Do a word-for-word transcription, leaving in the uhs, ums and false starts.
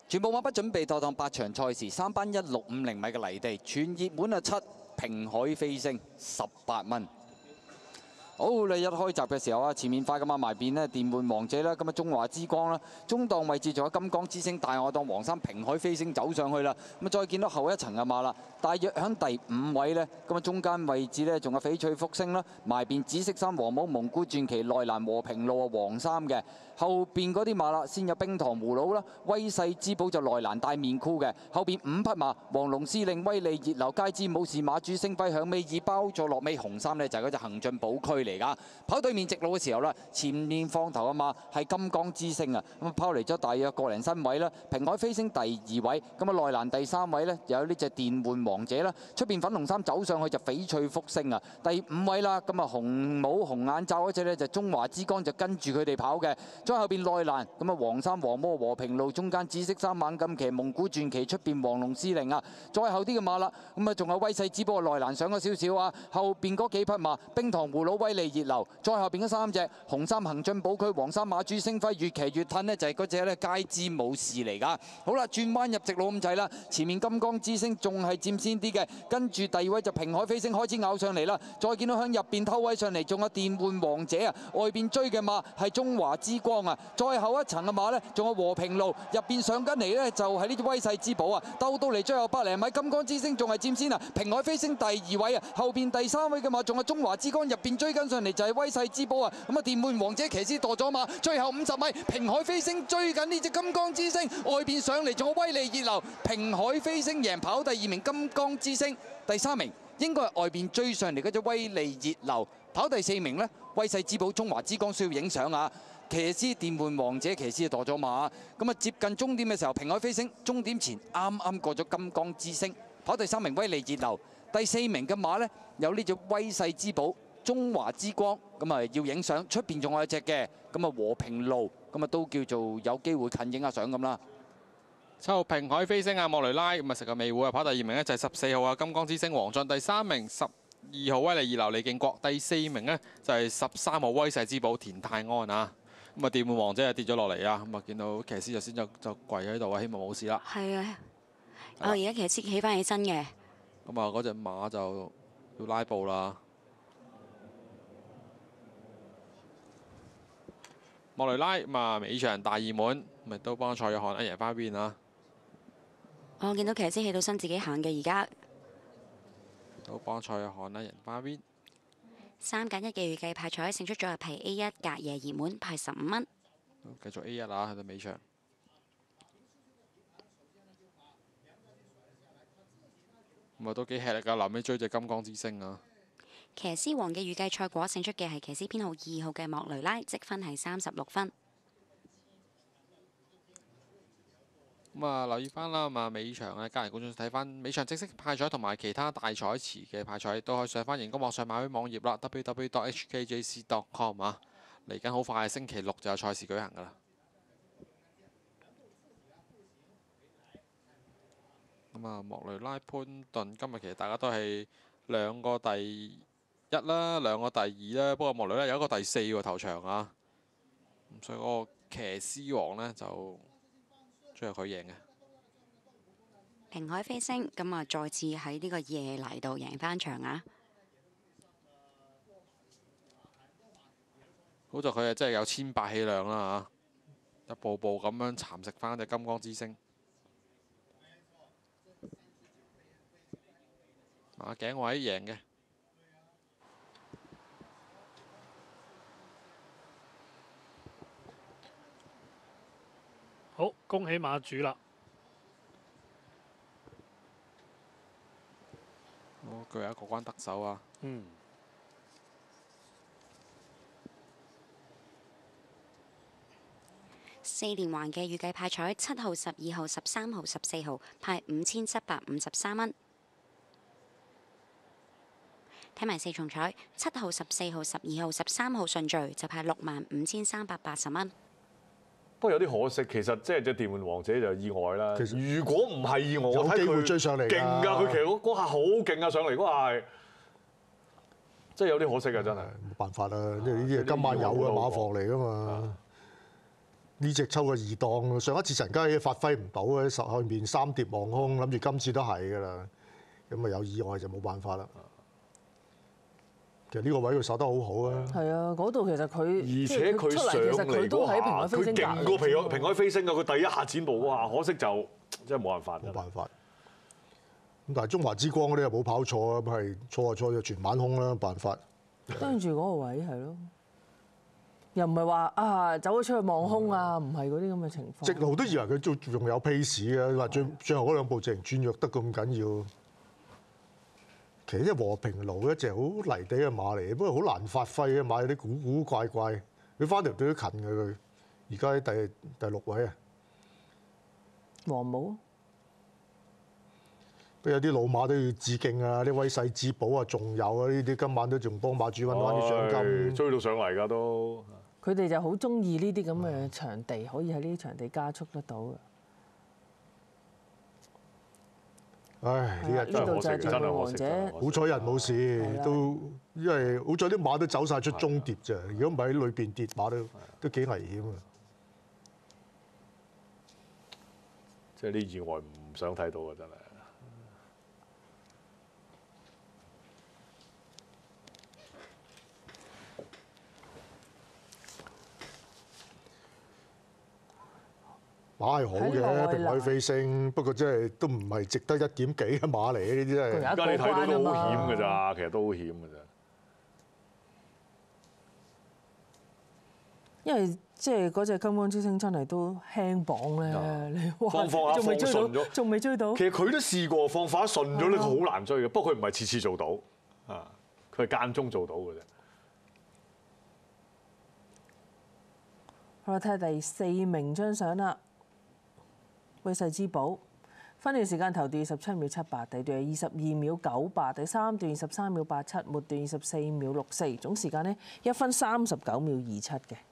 全部馬不準備妥當八場賽事，三班一六五零米嘅泥地，全熱門啊七平海飛升十八蚊。好，你一開閘嘅時候啊，前面快咁啊埋邊呢，電玩王者啦，咁啊中華之光啦，中檔位置仲有金光之星、大外檔黃衫平海飛升走上去啦，咁啊再見到後一層嘅馬啦，大約喺第五位呢，咁啊中間位置呢，仲有翡翠福星啦，埋邊紫色衫黃帽蒙古傳奇、內蘭和平路啊黃衫嘅，後邊嗰啲馬啦，先有冰糖葫蘆啦，威勢之寶就內蘭戴面箍嘅，後邊五匹馬黃龍司令、威利熱流、街之武士、馬主星輝響尾二包咗落尾紅衫呢，就係嗰隻行進寶區嚟㗎。跑對面直路嘅時候啦，前面放頭啊嘛係金光之星啊，咁拋離咗大約個零身位啦。平海飛升第二位，咁啊內蘭第三位呢，有呢隻電玩王者啦。出邊粉紅衫走上去就翡翠福星啊，第五位啦。咁啊紅帽紅眼罩嗰隻呢，就中華之光就跟住佢哋跑嘅。再後邊內蘭咁啊黃衫黃魔和平路中間紫色衫猛咁騎蒙古傳奇，出邊黃龍司令啊。再後啲嘅馬啦，咁啊仲有威勢之寶內蘭上咗少少啊。後邊嗰幾匹馬冰糖葫蘆威利熱流。再後邊嗰三隻紅衫行進寶區、黃衫馬主星輝，越騎越褪呢，就係嗰隻咧街之武士嚟㗎。好啦，轉彎入直路咁滯啦，前面金光之星仲係佔先啲嘅，跟住第二位就平海飛星開始咬上嚟啦。再見到向入邊偷位上嚟，仲有電玩王者啊，外邊追嘅馬係中華之光啊。再後一層嘅馬呢，仲有和平路，入邊上緊嚟呢，就係呢隻威勢之寶啊。鬥到嚟最後百零米，金光之星仲係佔先啊，平海飛星第二位啊，後邊第三位嘅馬仲有中華之光，入邊追緊上嚟就係威勢之寶啊！咁啊，電玩王者騎師墮咗馬，最後五十米，平海飛星追緊呢隻金光之星，外邊上嚟仲有威利熱流，平海飛星贏跑第二名，金光之星第三名，應該係外邊追上嚟嗰隻威利熱流，跑第四名呢，威勢之寶中華之光需要影相啊！騎師電玩王者騎師墮咗馬，咁啊接近終點嘅時候，平海飛星終點前啱啱過咗金光之星，跑第三名威利熱流，第四名嘅馬呢，有呢隻威勢之寶。中華之光咁啊要影相，出邊仲有一隻嘅，咁啊和平路咁啊都叫做有機會近影下相咁啦。 七號平海飛星啊，莫雷拉咁啊食個尾會啊，跑第二名呢就係十四號啊金光之星黃俊，第三名十二號威利二流李敬國，第四名呢就係十三號威勢之寶田泰安啊。咁啊電玩王者啊跌咗落嚟啊，咁啊見到騎師就先就就跪喺度啊，希望冇事啦。 係啊，我而家騎師起翻起身嘅。 咁啊嗰隻馬就要拉布啦。莫雷拉咁啊，尾場大熱門，咪都幫蔡約翰一贏翻邊啊！ 我見到騎師起到身自己行嘅而家。 都幫蔡約翰一贏翻邊。 三揀一嘅預計派彩勝出組合係 A 一隔夜熱門，派十五蚊。 繼續 A 一啊，去到尾場。咁啊都幾吃力㗎，臨尾追隻金光之星啊！ 騎師王嘅預計賽果勝出嘅係騎師編號二號嘅莫雷拉，積分係三十六分。 咁啊，留意翻啦，咁啊，尾場咧，家人觀眾睇翻尾場正式派彩同埋其他大彩池嘅派彩，都可以上翻熒光幕上馬會網頁啦 ，w w w dot h k j c dot com 啊。嚟緊好快，星期六就有賽事舉行噶啦。咁啊，莫雷拉潘頓今日其實大家都係兩個第一啦，兩個第二啦，不過莫雷拉有一個第四喎頭場啊。咁所以嗰個騎師王呢，就最後佢贏嘅。 平海飛星咁啊，再次喺呢個夜泥度贏翻場啊！ 好在佢啊，真係有千百氣量啦嚇，一步步咁樣蠶食翻隻金光之星。馬頸位贏嘅。 好，恭喜馬主啦！ 我佢有一個關得手啊！ 嗯。 四連環嘅預計派彩，七號、十二號、十三號、十四號派五千七百五十三蚊。睇埋四重彩，七號、十四號、十二號、十三號順序就派六萬五千三百八十蚊。 不過有啲可惜，其實即係隻電玩王者就意外啦。 其實如果唔係意外，我有機會睇佢追上嚟㗎勁㗎！佢其實嗰嗰下好勁啊，上嚟嗰下係真係有啲可惜啊！真係冇辦法啦，因為呢啲係今晚有嘅馬房嚟㗎嘛。 呢隻抽個二檔，上一次陳家喜發揮唔到嘅，實後面三碟望空，諗住今次都係㗎啦。咁啊有意外就冇辦法啦。其實呢個位佢守得好好啊。 係啊，嗰度其實佢而且佢上嚟嗰下，佢勁過平海平海飛升啊！佢第一下剪步嗰下，可惜就真係冇辦法。 冇辦法。咁但係中華之光嗰啲又冇跑錯啊，咁係錯就錯就全晚空啦，辦法。 跟住嗰個位係咯。又唔係話啊走咗出去望空啊，唔係嗰啲咁嘅情況。 直路都以為佢仲仲有 pace 嘅，話最最後嗰兩步直情轉弱得咁緊要。其實啲和平路一隻好泥地嘅馬嚟，不過好難發揮嘅馬，有啲古古怪怪。佢翻條隊都近嘅佢，而家喺第第六位啊。 黃帽。 不過有啲老馬都要致敬啊！啲威勢之寶啊，仲有啊！呢啲今晚都仲幫馬主揾翻啲獎金， 追到上嚟㗎都。 佢哋就好中意呢啲咁嘅場地，可以喺呢啲場地加速得到嘅。 唉，呢日呢度就係絕對王者。 好彩人冇事，都因為好彩啲馬都走晒出中碟咋，如果唔係喺裏邊跌馬都都幾危險啊！ 即係啲意外唔想睇到啊！真係。 馬係好嘅，平海飛升，不過真係都唔係值得一點幾嘅馬嚟，呢啲真係。 而家你睇到都好險㗎咋，其實都好險㗎咋。 因為即係嗰隻金光之星真係都輕磅咧，你放放下放順咗， 仲未追到。 其實佢都試過放放下順咗咧，佢好難追嘅。不過佢唔係次次做到，啊，佢係間中做到嘅啫。 好啦，睇下第四名張相啦。威勢之寶，分段時間頭段二十七秒七八，第段係二十二秒九八，第三段二十三秒八七，末段二十四秒六四，總時間呢一分三十九秒二七嘅。